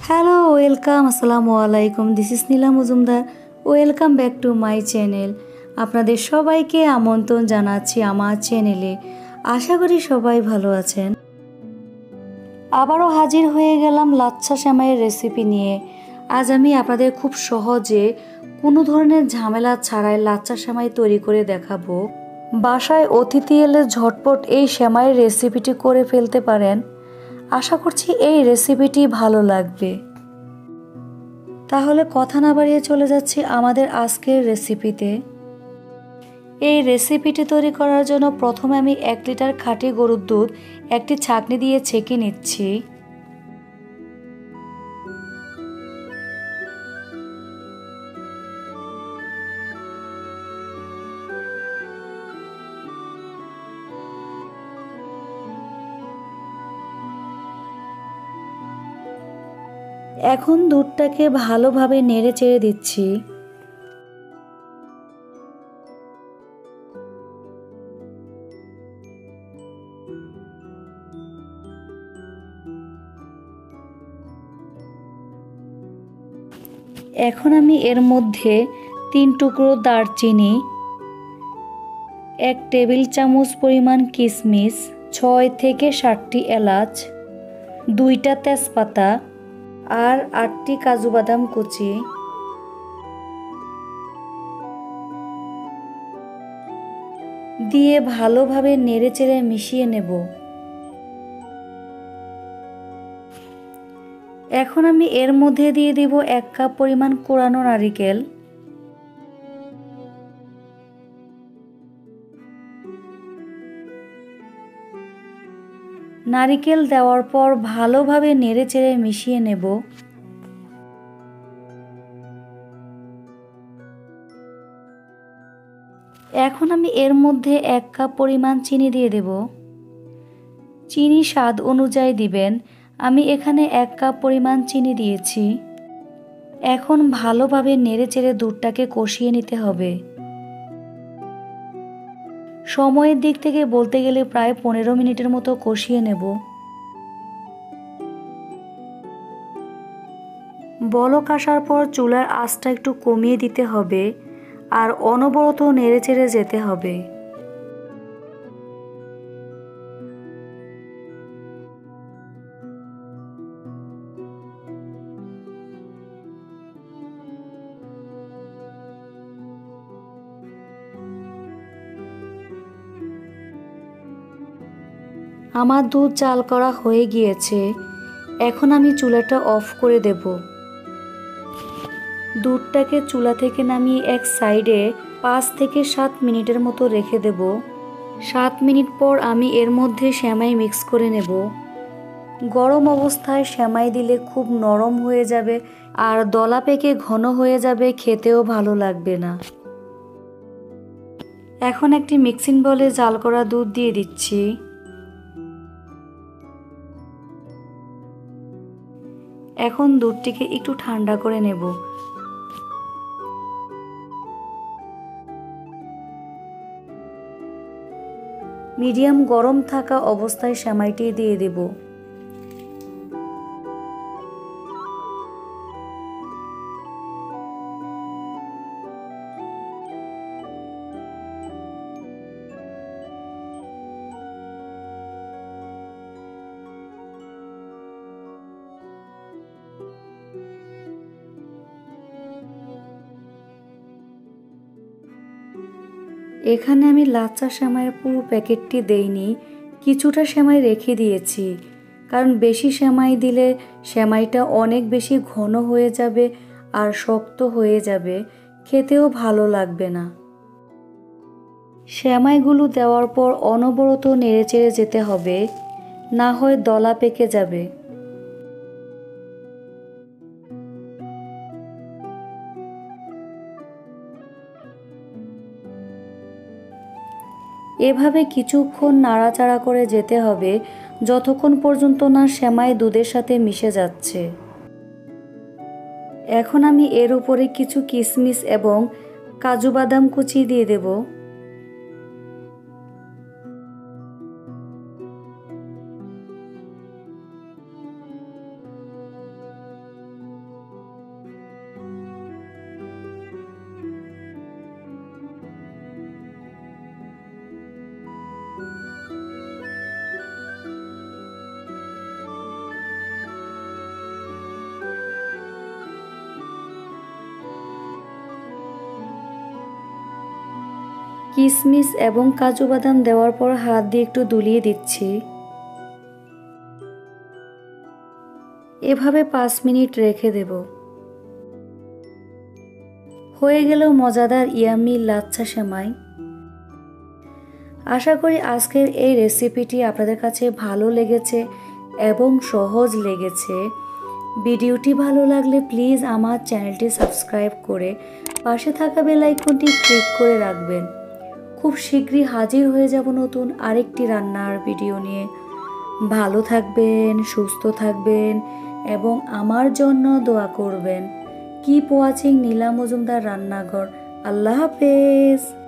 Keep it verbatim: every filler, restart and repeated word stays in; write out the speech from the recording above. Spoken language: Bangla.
হ্যালো ওয়েলকাম আসসালামু আলাইকুম this is Nila Majumdar welcome back to my channel. আপনাদের সবাইকে আমন্ত্রণ জানাচ্ছি আমার চ্যানেলে। আশা করি সবাই ভালো আছেন। আবারও হাজির হয়ে গেলাম লাচ্ছা সেমাইয়ের রেসিপি নিয়ে। আজ আমি আপনাদের খুব সহজে কোনো ধরনের ঝামেলা ছাড়াই লাচ্ছা সেমাই তৈরি করে দেখাবো। বাসায় অতিথি এলে ঝটপট এই সেমাইয়ের রেসিপিটি করে ফেলতে পারেন। আশা করছি এই রেসিপিটি ভালো লাগবে। তাহলে কথা না বাড়িয়ে চলে যাচ্ছি আমাদের আজকের রেসিপিতে। এই রেসিপিটি তৈরি করার জন্য প্রথমে আমি এক লিটার খাঁটি গরুর দুধ একটি ছাঁকনি দিয়ে ছেঁকে নিচ্ছি। এখন দুধটাকে ভালোভাবে নেড়ে চেড়ে দিচ্ছি। এখন আমি এর মধ্যে তিন টুকরো দারচিনি, এক টেবিল চামচ পরিমাণ কিশমিশ, ছয় থেকে সাতটি এলাচ, দুইটা তেজপাতা আর আটটি কাজু বাদাম কুচি দিয়ে ভালোভাবে নেড়েচেড়ে মিশিয়ে নেব। এখন আমি এর মধ্যে দিয়ে দিব এক কাপ পরিমাণ কোরানো নারিকেল। নারিকেল দেওয়ার পর ভালোভাবে নেড়েচেড়ে মিশিয়ে নেব। এখন আমি এর মধ্যে এক কাপ পরিমাণ চিনি দিয়ে দেব। চিনি স্বাদ অনুযায়ী দিবেন। আমি এখানে এক কাপ পরিমাণ চিনি দিয়েছি। এখন ভালোভাবে নেড়েচেড়ে দুধটাকে কষিয়ে নিতে হবে। সময়ের দিক থেকে বলতে গেলে প্রায় পনেরো মিনিটের মতো কষিয়ে নেব। বলক আসার পর চুলার আঁচটা একটু কমিয়ে দিতে হবে আর অনবরত নেড়েচেড়ে যেতে হবে। আমার দুধ জাল করা হয়ে গিয়েছে। এখন আমি চুলাটা অফ করে দেব। দুধটাকে চুলা থেকে নামিয়ে এক সাইডে পাঁচ থেকে সাত মিনিটের মতো রেখে দেব। সাত মিনিট পর আমি এর মধ্যে সেমাই মিক্স করে নেব। গরম অবস্থায় সেমাই দিলে খুব নরম হয়ে যাবে আর দলা পেকে ঘন হয়ে যাবে, খেতেও ভালো লাগবে না। এখন একটি মিক্সিং বলে জাল করা দুধ দিয়ে দিচ্ছি। এখন দুধটিকে একটু ঠান্ডা করে নেব। মিডিয়াম গরম থাকা অবস্থায় সেমাইটি দিয়ে দেব। এখানে আমি লাচ্ছা সেমাইয়ের পুরো প্যাকেটটি দেইনি, কিছুটা সেমাই রেখে দিয়েছি। কারণ বেশি সেমাই দিলে সেমাইটা অনেক বেশি ঘন হয়ে যাবে আর শক্ত হয়ে যাবে, খেতেও ভালো লাগবে না। সেমাইগুলো দেওয়ার পর অনবরত নেড়েচেড়ে যেতে হবে, না হয় দলা পেকে যাবে। এভাবে কিছুক্ষণ নাড়াচাড়া করে যেতে হবে যতক্ষণ পর্যন্ত না সেমাই দুধের সাথে মিশে যাচ্ছে। এখন আমি এর উপরে কিছু কিশমিশ এবং কাজু বাদাম কুচি দিয়ে দেব। কিশমিশ এবং কাজু বাদাম দেওয়ার পর হাত দিয়ে একটু দুলিয়ে দিচ্ছি। এভাবে পাঁচ মিনিট রেখে দেব। হয়ে গেল মজাদার ইয়াম্মি লাচ্ছা সেমাই। আশা করি আজকের এই রেসিপিটি আপনাদের কাছে ভালো লেগেছে এবং সহজ লেগেছে। ভিডিওটি ভালো লাগলে প্লিজ আমার চ্যানেলটি সাবস্ক্রাইব করে পাশে থাকা বেল আইকনটি ক্লিক করে রাখবেন। খুব শীঘ্রই হাজির হয়ে যাব নতুন আরেকটি রান্নার ভিডিও নিয়ে। ভালো থাকবেন, সুস্থ থাকবেন এবং আমার জন্য দোয়া করবেন। কিপ ওয়াচিং নীলা মজুমদার রান্নাঘর। আল্লাহ হাফেজ।